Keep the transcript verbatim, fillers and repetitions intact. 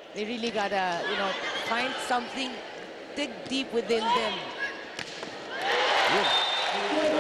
They really gotta, you know, find something, dig deep within them. Yun.